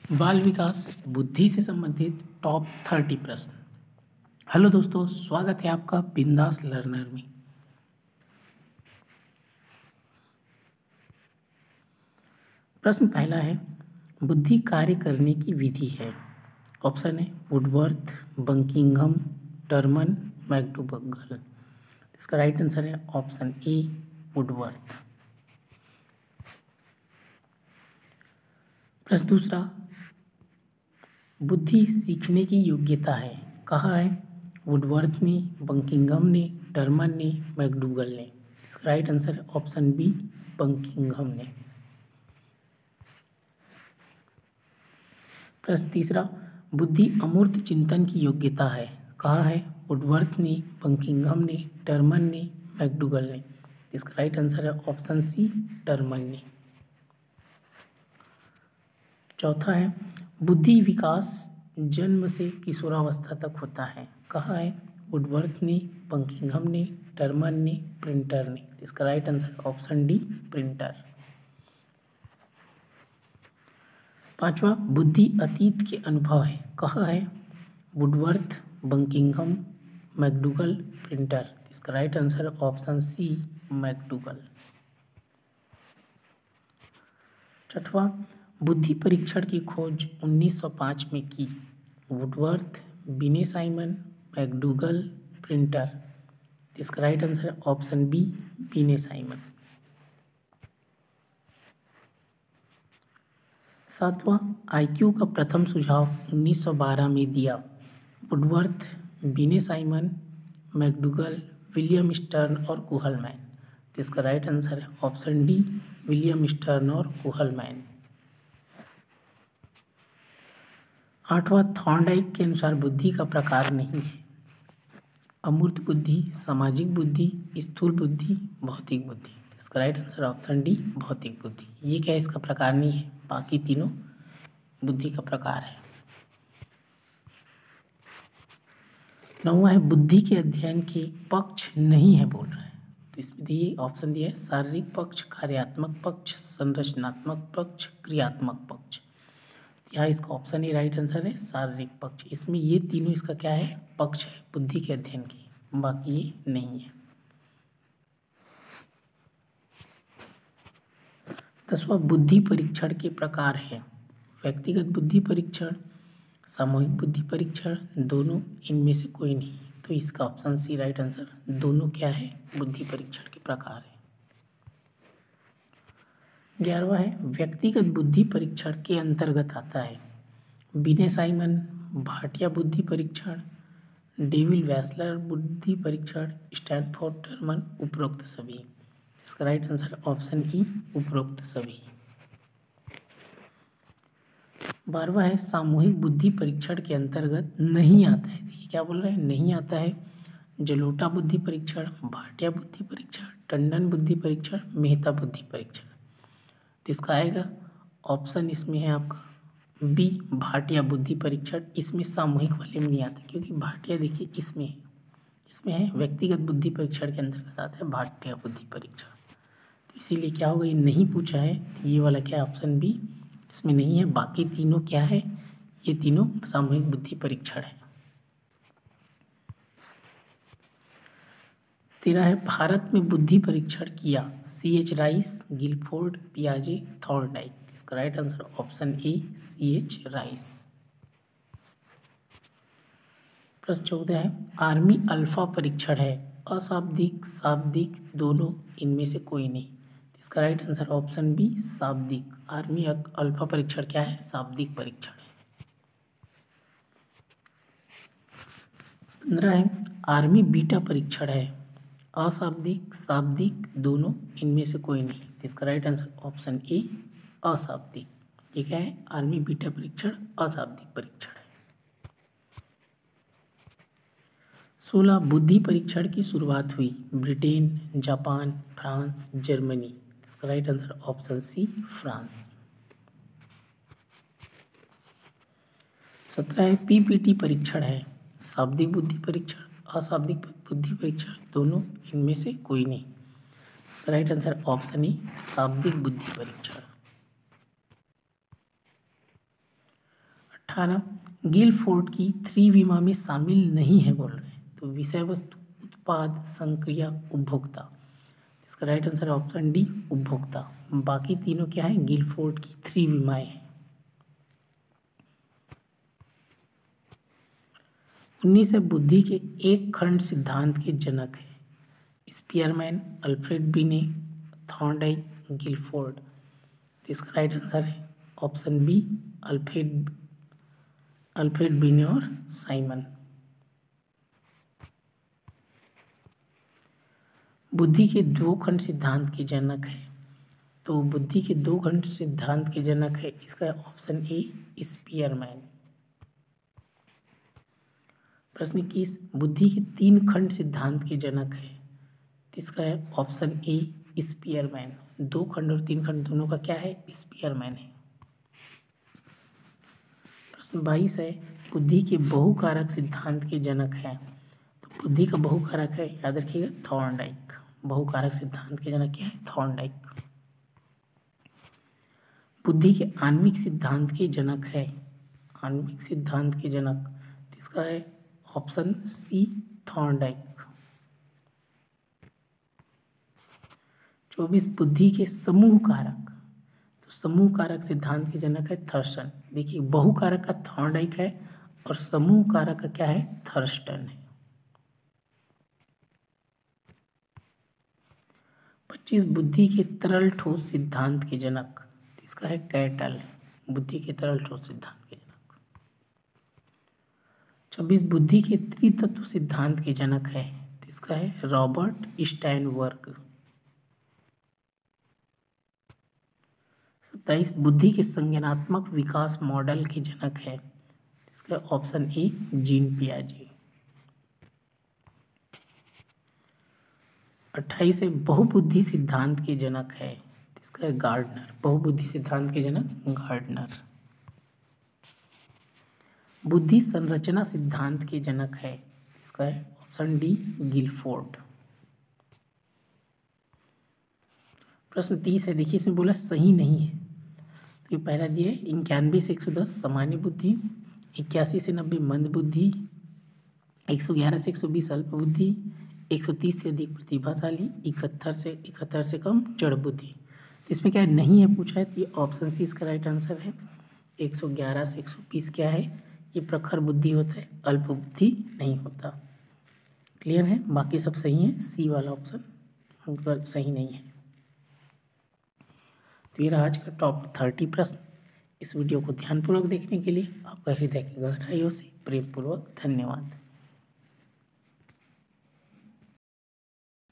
बाल विकास बुद्धि से संबंधित टॉप 30 प्रश्न। हेलो दोस्तों, स्वागत है आपका बिंदास लर्नर में। प्रश्न पहला है, बुद्धि कार्य करने की विधि है। ऑप्शन है वुडवर्थ, बंकिंघम, टर्मन, मैकडूगल। इसका राइट आंसर है ऑप्शन ए वुडवर्थ। प्रश्न दूसरा, बुद्धि सीखने की योग्यता है। कहा है? वुडवर्थ ने, बंकिंघम ने, टर्मन ने, मैकडूगल ने। इसका राइट आंसर है ऑप्शन बी बंकिंघम ने। प्रश्न तीसरा, बुद्धि अमूर्त चिंतन की योग्यता है। कहा है? वुडवर्थ ने, बंकिंघम ने, टर्मन ने, मैकडूगल ने। इसका राइट आंसर है ऑप्शन सी टर्मन ने। चौथा है, बुद्धि विकास जन्म से किशोरावस्था तक होता है। कहा है? वुडवर्थ ने, बंकिंघम ने, टर्मन ने, प्रिंटर ने। इसका right answer option D Printer. पांचवा, बुद्धि अतीत के अनुभव है। कहा है? Woodworth, Buckingham, McDougall, Printer. इसका right answer option C McDougall. छठवां, बुद्धि परीक्षण की खोज 1905 में की। Woodworth, Binet Simon, McDougall, Printer. इसका राइट आंसर है ऑप्शन बी बिने साइमन। सातवां, आईक्यू का प्रथम सुझाव 1912 में दिया। Woodworth, Binet Simon, McDougall, William Stern और कुहलमैन। इसका राइट आंसर है ऑप्शन डी विलियम स्टर्न और कुहलमैन। आठवां, थॉर्नडाइक के अनुसार बुद्धि का प्रकार नहीं है। अमूर्त बुद्धि, सामाजिक बुद्धि, स्थूल बुद्धि, भौतिक बुद्धि। इसका राइट आंसर ऑप्शन डी भौतिक बुद्धि। ये क्या है? इसका प्रकार नहीं है, बाकी तीनों बुद्धि का प्रकार है। नौवां है, बुद्धि के अध्ययन के पक्ष नहीं है बोल रहा है। तो इसमें दिए ऑप्शन दिया है शारीरिक पक्ष, कार्यात्मक पक्ष, संरचनात्मक पक्ष, क्रियात्मक पक्ष। यहाँ इसका ऑप्शन ए राइट आंसर है शारीरिक पक्ष। इसमें ये तीनों इसका क्या है? पक्ष है बुद्धि के अध्ययन की, बाकी ये नहीं है। 10वां, बुद्धि परीक्षण के प्रकार है। व्यक्तिगत बुद्धि परीक्षण, सामूहिक बुद्धि परीक्षण, दोनों, इनमें से कोई नहीं। तो इसका ऑप्शन सी राइट आंसर, दोनों क्या है? बुद्धि परीक्षण के प्रकार है। 11वां है, व्यक्तिगत बुद्धि परीक्षण के अंतर्गत आता है बिने साइमन, भाटिया बुद्धि परीक्षण, डेविल वैसलर बुद्धि परीक्षण, स्टैनफोर्ड टर्मन, उपरोक्त सभी। इसका राइट आंसर ऑप्शन ई उपरोक्त सभी। 12वां है, सामूहिक बुद्धि परीक्षण के अंतर्गत नहीं आता है। देखिए क्या बोल रहे हैं? नहीं आता है जलोटा बुद्धि परीक्षण, भाटिया बुद्धि परीक्षण, टंडन बुद्धि परीक्षण, मेहता बुद्धि परीक्षण। तो इसका आएगा ऑप्शन इसमें है आपका बी भाटिया बुद्धि परीक्षण। इसमें सामूहिक वाले में नहीं आते, क्योंकि भाटिया देखिए इसमें है व्यक्तिगत बुद्धि परीक्षण के अंतर्गत आता है भाटिया बुद्धि परीक्षण। तो इसीलिए क्या होगा? ये नहीं पूछा है, ये वाला क्या है? ऑप्शन बी इसमें नहीं है, बाकी तीनों क्या है? ये तीनों सामूहिक बुद्धि परीक्षण है। 13 है, भारत में बुद्धि परीक्षण किया C.H. राइस, गिलफोर्ड, पियाजे, थॉर्नडाइक। इसका right answer option A C.H. Rice. प्रश्न 14 है, आर्मी अल्फा परीक्षण है अशाब्दिक, शाब्दिक, दोनों, इनमें से कोई नहीं। इसका राइट आंसर ऑप्शन बी शाब्दिक। आर्मी अल्फा परीक्षण क्या है? शाब्दिक परीक्षण है। 15 है, आर्मी बीटा परीक्षण है अशाब्दिक, शाब्दिक, दोनों, इनमें से कोई नहीं। इसका राइट आंसर ऑप्शन ए अशाब्दिक। ये क्या है? आर्मी बीटा परीक्षण अशाब्दिक परीक्षण है। 16 बुद्धि परीक्षण की शुरुआत हुई ब्रिटेन, जापान, फ्रांस, जर्मनी। इसका right answer option C France. 17 है, पीपीटी परीक्षण है शाब्दिक बुद्धि परीक्षण, अशाब्दिक बुद्धि परीक्षण, दोनों, इनमें से कोई नहीं। इसका राइट आंसर ऑप्शन ई शाब्दिक बुद्धि परीक्षण। 18 गिलफोर्ड की त्रिविमा में शामिल नहीं है बोल रहे हैं। तो विषय वस्तु, उत्पाद, संक्रिया, उपभोक्ता। इसका राइट आंसर है ऑप्शन डी, उपभोक्ता। बाकी तीनों क्या है, गिलफोर्ड की त्रिविमाएं हैं। 19 बुद्धि के एक खंड सिद्धांत के जनक है। Spearman, Alfred Binet, Thorndike, Guilford. इसका राइट आंसर है ऑप्शन बी, अल्फ्रेड बिने और साइमन। बुद्धि के दो खंड सिद्धांत के जनक है। तो बुद्धि के दो खंड सिद्धांत के जनक है, इसका ऑप्शन ए, स्पीयरमैन। प्रश्न 21 बुद्धि के तीन खंड सिद्धांत के जनक है, इसका है ऑप्शन ए, स्पीयरमैन। दो खंड और तीन खंड दोनों का क्या है, स्पीयरमैन है। प्रश्न 22 है बुद्धि के बहुकारक सिद्धांत के जनक है। तो बुद्धि का बहुकारक है, याद रखिएगा, थॉर्नडाइक। बहुकारक सिद्धांत के जनक क्या है, थॉर्नडाइक। बुद्धि के आणविक सिद्धांत के जनक है, आणविक सिद्धांत के जनक, इसका है ऑप्शन सी, थॉर्नडाइक। 24 बुद्धि के समूह कारक। तो समूह कारक सिद्धांत के जनक है थर्स्टन। देखिए बहुकारक का थॉर्नडाइक है और समूह कारक का क्या है, थर्स्टन है। 25 बुद्धि के तरल ठोस सिद्धांत के जनक, इसका है कैटल। बुद्धि के तरल ठोस सिद्धांत के जनक। 26 बुद्धि के त्रितत्व सिद्धांत के जनक है, इसका है रॉबर्ट स्टाइनबर्ग। 27 बुद्धि के संज्ञानात्मक विकास मॉडल के जनक है, इसका ऑप्शन ए, जीन पियाजे। 28 बहुबुद्धि सिद्धांत के जनक है, इसका है गार्डनर। बहुबुद्धि सिद्धांत के जनक गार्डनर। बुद्धि संरचना सिद्धांत के जनक है, इसका है ऑप्शन डी, गिलफोर्ड। प्रश्न 30 है, देखिए इसमें बोला सही नहीं है। तो ये पहला दिया है 91 से 110 सामान्य बुद्धि, 81 से 90 मंद बुद्धि, 111 से 120 अल्प बुद्धि, 130 से अधिक प्रतिभाशाली, 71 से कम जड़ बुद्धि। तो इसमें क्या है, नहीं है पूछा है, तो ये ऑप्शन सी इसका राइट आंसर है। 111 से 120 क्या है, ये प्रखर बुद्धि होता है, अल्प बुद्धि नहीं होता। क्लियर है, बाकी सब सही है, सी वाला ऑप्शन सही नहीं है। तो ये आज का टॉप 30 प्रश्न। इस वीडियो को ध्यानपूर्वक देखने के लिए आपका हृदय की गहराइयों से प्रेमपूर्वक धन्यवाद।